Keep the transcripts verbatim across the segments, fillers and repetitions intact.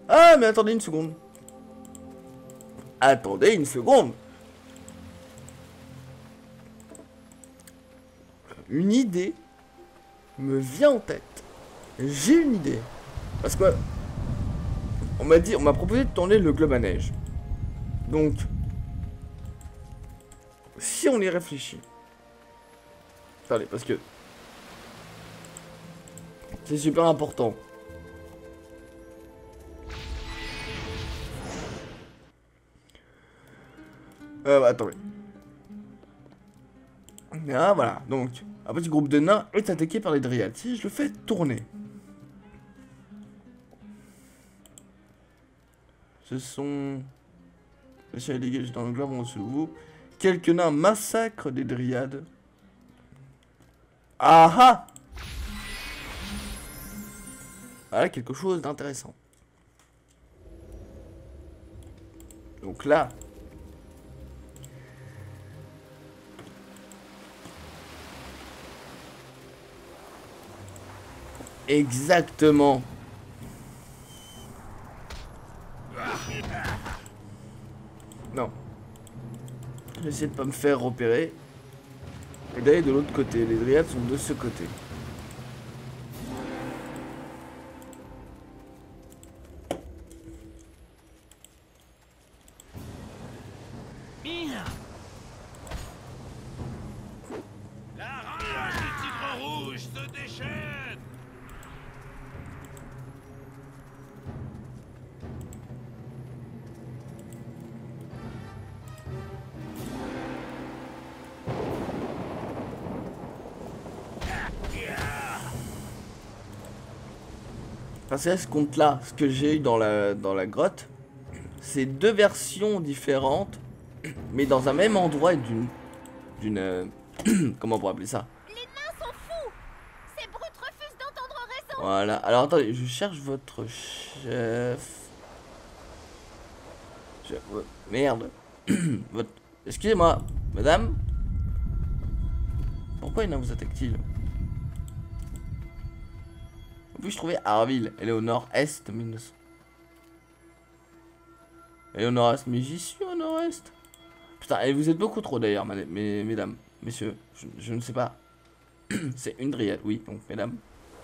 Ah, mais attendez une seconde. Attendez une seconde. Une idée me vient en tête. J'ai une idée. Parce que on m'a dit, on m'a proposé de tourner le globe à neige. Donc, si on y réfléchit. Attendez, parce que c'est super important. Euh, bah, attendez. Ah, voilà. Donc, un petit groupe de nains est attaqué par les dryades. Si je le fais tourner. Ce sont... Les chiens dégagés dans le globe en dessous de vous. Quelques nains massacrent des dryades. Ah ah! Voilà quelque chose d'intéressant. Donc là... Exactement. Non. J'essaie de pas me faire repérer. Et d'aller de l'autre côté. Les dryades sont de ce côté. La rage du tigre rouge se déchaîne. Parce que là, ce compte-là, ce que j'ai eu dans la, dans la grotte, c'est deux versions différentes, mais dans un même endroit et d'une... d'une... euh, comment on pourrait appeler ça? Les nains sont fous. Ces brutes refusent d'entendre raison. Voilà. Alors attendez, je cherche votre chef. Je... Merde. Votre... Excusez-moi, madame. Pourquoi il ne vous attaque-t-il? Puis-je trouver Harville? Elle est au nord-est, mille neuf cents. Elle est au nord-est, mais j'y suis au nord-est. Putain, et vous êtes beaucoup trop d'ailleurs, mesdames, messieurs. Je, je ne sais pas. C'est une dryade, oui, donc mesdames.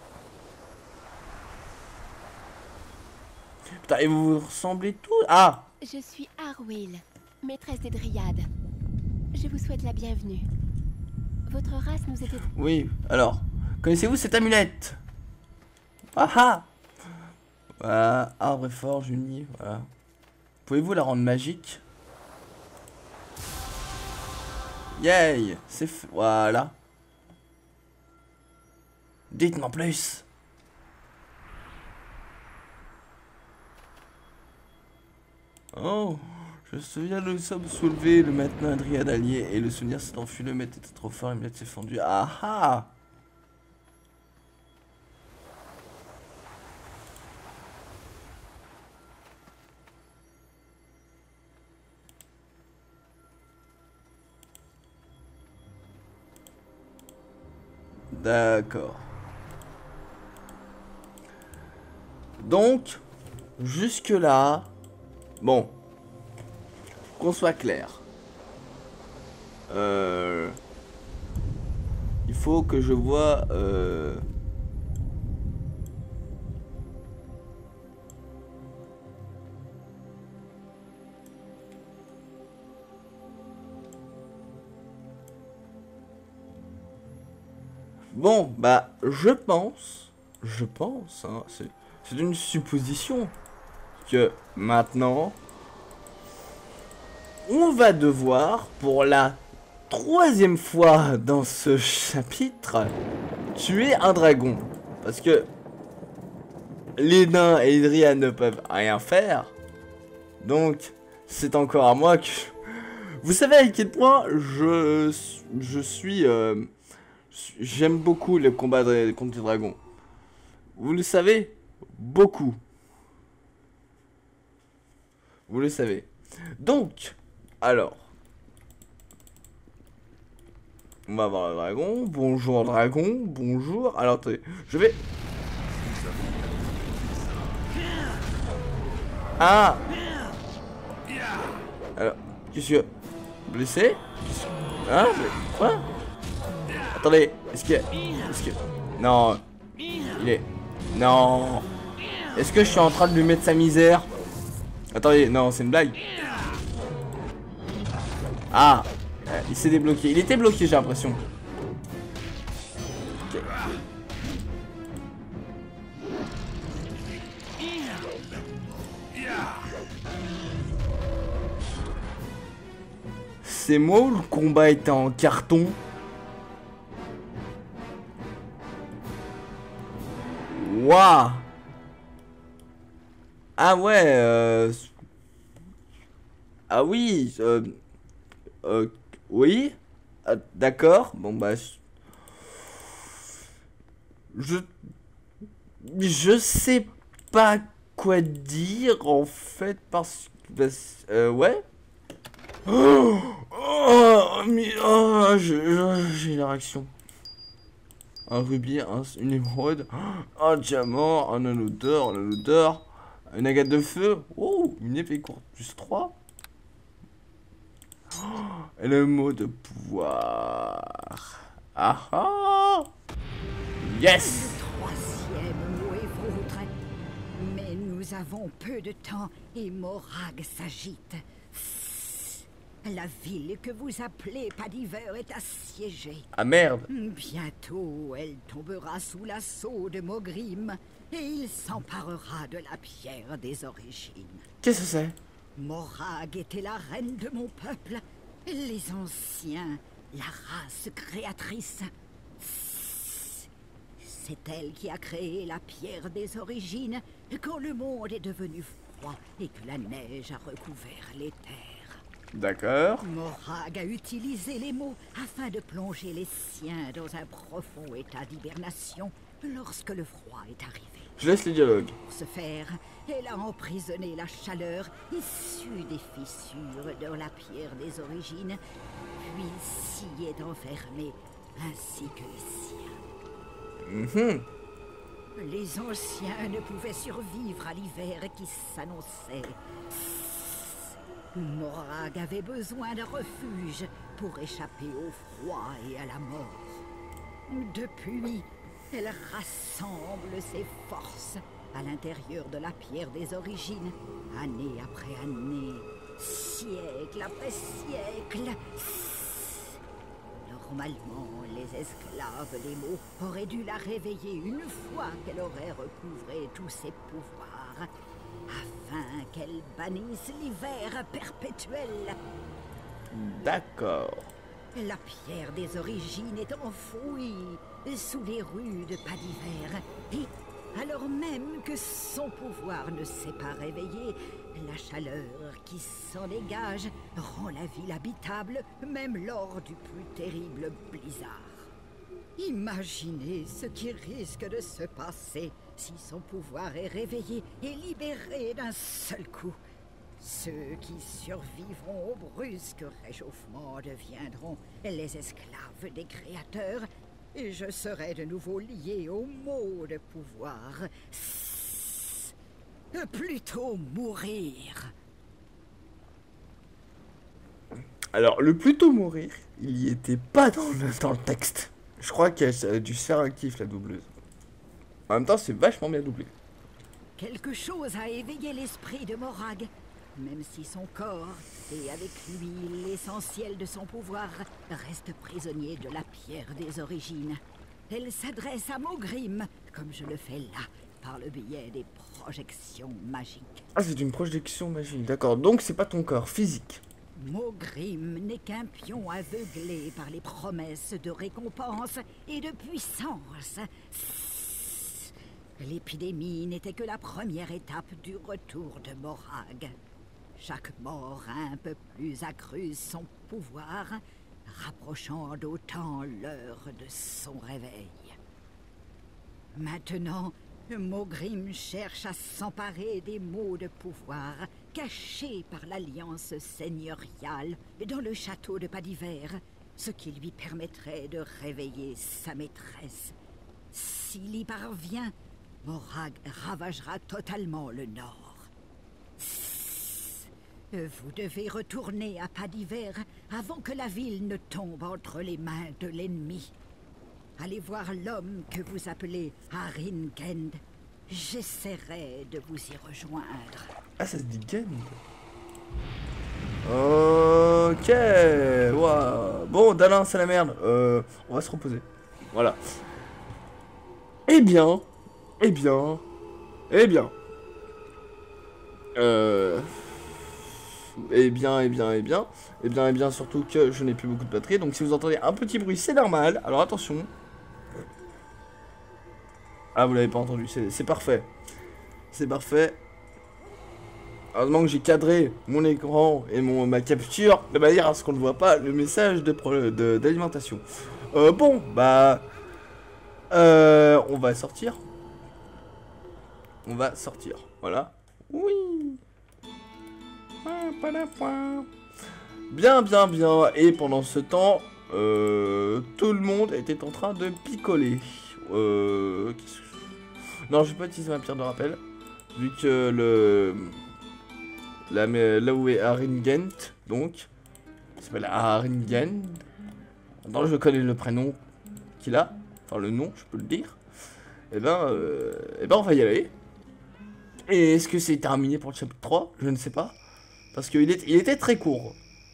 Putain, et vous vous ressemblez tous. Ah! Je suis Arwyll, maîtresse des dryades. Je vous souhaite la bienvenue. Votre race nous était... Oui, alors, connaissez-vous cette amulette? Ah ah! Voilà, arbre et forge unis, voilà. Pouvez-vous la rendre magique? Yay! C'est fait, voilà. Dites-moi plus! Oh! Je me souviens, nous sommes soulevés, le maintenant un dryade allié, et le souvenir s'est enfui, le maître était trop fort, le maître s'est fendu. Ah ah! D'accord. Donc, jusque là, bon, qu'on soit clair. Euh, il faut que je vois... Euh, Bon, bah, je pense, je pense, hein, c'est une supposition, que maintenant, on va devoir, pour la troisième fois dans ce chapitre, tuer un dragon. Parce que les nains et les dryades ne peuvent rien faire. Donc, c'est encore à moi que... Vous savez à quel point je, je suis... Euh, J'aime beaucoup le combat de, contre les dragons. Vous le savez? Beaucoup. Vous le savez. Donc, alors. On va voir le dragon. Bonjour dragon. Bonjour. Alors, attendez. Je vais... Ah. Alors, qu'est-ce que... Blessé? Hein? Quoi? Attendez, est-ce que... Est-ce que... Non. Il est... Non. Est-ce que je suis en train de lui mettre sa misère? Attendez, non, c'est une blague. Ah. Il s'est débloqué. Il était bloqué, j'ai l'impression. Okay. C'est moi ou le combat était en carton? Waouh. Ah ouais euh... Ah oui euh... Euh... Oui ah, d'accord. Bon bah... Je... Je sais pas quoi dire en fait parce que... Bah, euh, ouais. Oh, oh, mais, oh, j'ai une réaction. Un rubis, un, une émeraude, un diamant, un anneau d'or, un anneau d'or, une agate de feu, oh, une épée courte, plus trois. Oh, et le mot de pouvoir. Ah ah. Yes. Le troisième mot est vôtre. Mais nous avons peu de temps et Morag s'agite. La ville que vous appelez Padiver est assiégée. Ah merde. Bientôt, elle tombera sous l'assaut de Mogrim et il s'emparera de la pierre des origines. Qu'est-ce que c'est? Morag était la reine de mon peuple, les anciens, la race créatrice. C'est elle qui a créé la pierre des origines quand le monde est devenu froid et que la neige a recouvert les terres. D'accord. Morag a utilisé les mots afin de plonger les siens dans un profond état d'hibernation lorsque le froid est arrivé. Je laisse les dialogues. Pour ce faire, elle a emprisonné la chaleur issue des fissures dans la pierre des origines, puis s'y est enfermée, ainsi que les siens. Mmh. Les anciens ne pouvaient survivre à l'hiver qui s'annonçait. Morag avait besoin d'un refuge pour échapper au froid et à la mort. Depuis, elle rassemble ses forces à l'intérieur de la pierre des origines, année après année, siècle après siècle. Normalement, les esclaves des mots auraient dû la réveiller une fois qu'elle aurait recouvré tous ses pouvoirs, afin qu'elle bannisse l'hiver perpétuel. D'accord. La pierre des origines est enfouie sous les rues de Padiver, et alors même que son pouvoir ne s'est pas réveillé, la chaleur qui s'en dégage rend la ville habitable, même lors du plus terrible blizzard. Imaginez ce qui risque de se passer si son pouvoir est réveillé et libéré d'un seul coup. Ceux qui survivront au brusque réchauffement deviendront les esclaves des créateurs, et je serai de nouveau lié au mot de pouvoir. Plutôt mourir. Alors, le plutôt mourir, il y était pas dans le, dans le texte. Je crois qu'elle a dû se faire actif, la doubleuse. En même temps, c'est vachement bien doublé. Quelque chose a éveillé l'esprit de Morag, même si son corps, et avec lui l'essentiel de son pouvoir, reste prisonnier de la pierre des origines. Elle s'adresse à Mogrim, comme je le fais là, par le biais des projections magiques. Ah, c'est une projection magique, d'accord. Donc, c'est pas ton corps physique. Mogrim n'est qu'un pion aveuglé par les promesses de récompense et de puissance. L'épidémie n'était que la première étape du retour de Morag. Chaque mort a un peu plus accru son pouvoir, rapprochant d'autant l'heure de son réveil. Maintenant, Mogrim cherche à s'emparer des mots de pouvoir cachés par l'alliance seigneuriale dans le château de Padiver, ce qui lui permettrait de réveiller sa maîtresse. S'il y parvient, Morag ravagera totalement le nord. Vous devez retourner à Pas d'Hiver avant que la ville ne tombe entre les mains de l'ennemi. Allez voir l'homme que vous appelez Haringend. J'essaierai de vous y rejoindre. Ah, ça se dit Gend. Ok. Wow. Bon, Dalin, c'est la merde. Euh, on va se reposer. Voilà. Eh bien. Eh bien. Eh bien. Euh... Eh bien, eh bien, eh bien. Eh bien, eh bien, surtout que je n'ai plus beaucoup de batterie. Donc si vous entendez un petit bruit, c'est normal. Alors attention. Ah, vous l'avez pas entendu, c'est parfait. C'est parfait. Heureusement que j'ai cadré mon écran et mon, ma capture de manière à ce qu'on ne voit pas le message d'alimentation. Euh, bon, bah... Euh, on va sortir. On va sortir, voilà. Oui. Bien, bien, bien. Et pendant ce temps, euh, tout le monde était en train de picoler. Euh, non, je vais pas utiliser ma pierre de rappel. Vu que le... Là, là où est Haringend, donc... Il s'appelle Haringend. Attends, je connais le prénom qu'il a. Enfin, le nom, je peux le dire. Et ben, euh, et ben on va y aller. Et est-ce que c'est terminé pour le chapitre trois? Je ne sais pas. Parce qu'il il était très court.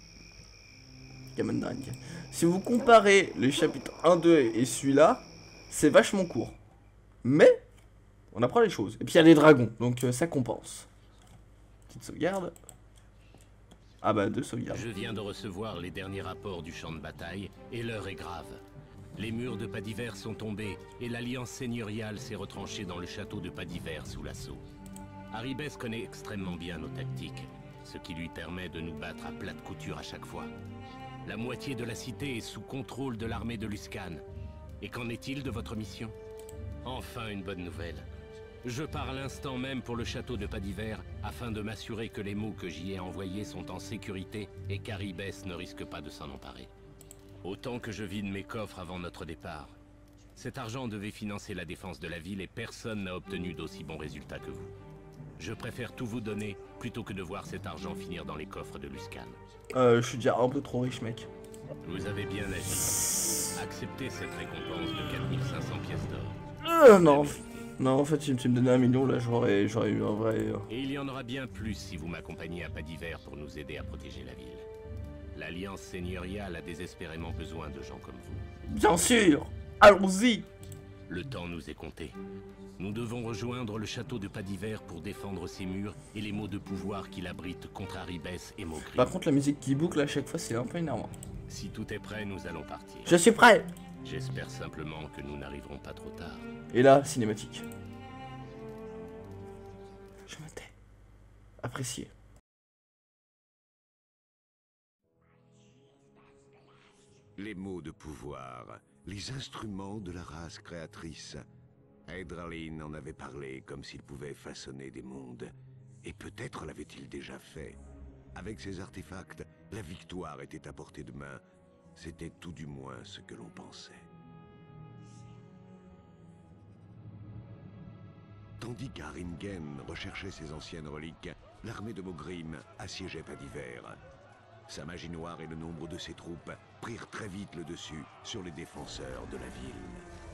Si vous comparez les chapitres un, deux et celui-là, c'est vachement court. Mais, on apprend les choses. Et puis il y a les dragons, donc euh, ça compense. Petite sauvegarde. Ah bah, deux sauvegardes. Je viens de recevoir les derniers rapports du champ de bataille, et l'heure est grave. Les murs de Pas d'Hiver sont tombés, et l'alliance seigneuriale s'est retranchée dans le château de Pas d'Hiver sous l'assaut. Haribès connaît extrêmement bien nos tactiques, ce qui lui permet de nous battre à plate couture à chaque fois. La moitié de la cité est sous contrôle de l'armée de Luskan. Et qu'en est-il de votre mission? Enfin une bonne nouvelle. Je pars à l'instant même pour le château de Pas d'Hiver afin de m'assurer que les mots que j'y ai envoyés sont en sécurité et qu'Haribès ne risque pas de s'en emparer. Autant que je vide mes coffres avant notre départ. Cet argent devait financer la défense de la ville et personne n'a obtenu d'aussi bons résultats que vous. Je préfère tout vous donner plutôt que de voir cet argent finir dans les coffres de Luskan. Euh, je suis déjà un peu trop riche, mec. Vous avez bien agi. Acceptez cette récompense de quatre mille cinq cents pièces d'or. Euh, non. Non, en fait, si tu me donnais un million, là, j'aurais eu un vrai... Et il y en aura bien plus si vous m'accompagnez à Pas d'Hiver pour nous aider à protéger la ville. L'Alliance seigneuriale a désespérément besoin de gens comme vous. Bien sûr. Allons-y. Le temps nous est compté. Nous devons rejoindre le château de Pas d'Hiver pour défendre ses murs et les mots de pouvoir qu'il abrite contre Haribès et Maugrim. Par contre, la musique qui boucle à chaque fois, c'est un peu énervant. Si tout est prêt, nous allons partir. Je suis prêt. J'espère simplement que nous n'arriverons pas trop tard. Et là, cinématique. Je me tais. Apprécié. Les mots de pouvoir, les instruments de la race créatrice. Hydralin en avait parlé comme s'il pouvait façonner des mondes. Et peut-être l'avait-il déjà fait. Avec ces artefacts, la victoire était à portée de main. C'était tout du moins ce que l'on pensait. Tandis qu'Haringen recherchait ses anciennes reliques, l'armée de Maugrim assiégeait Pas d'Hiver. Sa magie noire et le nombre de ses troupes prirent très vite le dessus sur les défenseurs de la ville.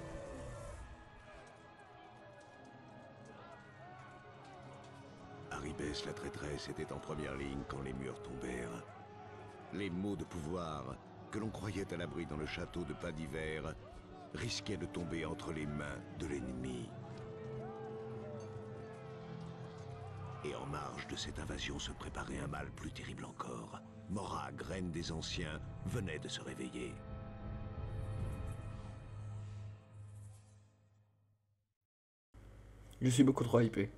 Haribès, la traîtresse, était en première ligne quand les murs tombèrent. Les mots de pouvoir, que l'on croyait à l'abri dans le château de Pas d'Hiver, risquaient de tomber entre les mains de l'ennemi. Et en marge de cette invasion se préparait un mal plus terrible encore. Morag, reine des anciens, venait de se réveiller. Je suis beaucoup trop hypé.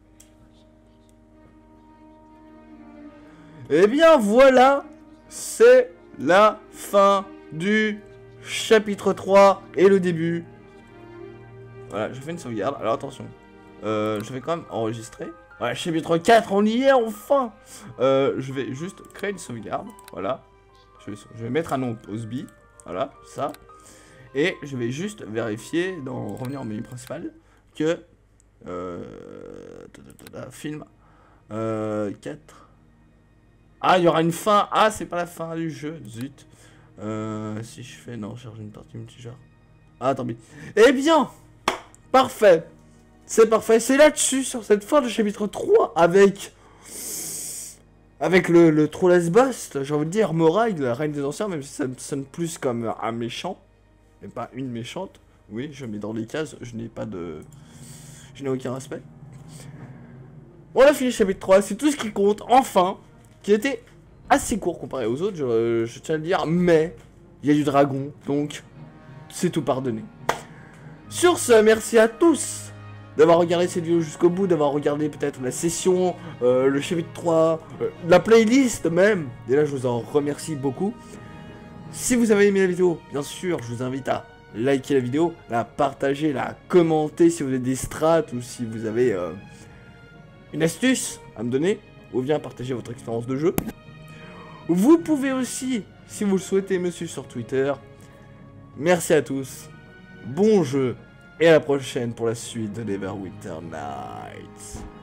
Eh bien voilà, c'est la fin du chapitre trois et le début. Voilà, je fais une sauvegarde. Alors attention, euh, je vais quand même enregistrer. Voilà, chapitre quatre, on y est enfin. euh, Je vais juste créer une sauvegarde. Voilà. Je vais, je vais mettre un nom Osby. Voilà, ça. Et je vais juste vérifier, dans revenir au menu principal, que... Euh, film... Euh, quatre... Ah, il y aura une fin. Ah, c'est pas la fin du jeu. Zut. Euh, si je fais... Non, charge une partie multijoueur. Ah, tant pis. Eh bien, parfait. C'est parfait. C'est là-dessus, sur cette fin de chapitre trois, avec... Avec le, le Trolless Boss, j'ai envie de dire, Moraig, la reine des anciens, même si ça me sonne plus comme un méchant. Mais pas une méchante. Oui, je mets dans les cases, je n'ai pas de... Je n'ai aucun respect. On a fini le chapitre trois, c'est tout ce qui compte, enfin, qui était assez court comparé aux autres, je, je tiens à le dire, mais il y a du dragon, donc c'est tout pardonné. Sur ce, merci à tous d'avoir regardé cette vidéo jusqu'au bout, d'avoir regardé peut-être la session, euh, le chapitre trois, euh, la playlist même, et là je vous en remercie beaucoup. Si vous avez aimé la vidéo, bien sûr, je vous invite à liker la vidéo, la partager, la commenter si vous avez des strats ou si vous avez... Euh, une astuce à me donner, ou bien partager votre expérience de jeu. Vous pouvez aussi, si vous le souhaitez, me suivre sur Twitter. Merci à tous, bon jeu, et à la prochaine pour la suite de Neverwinter Nights.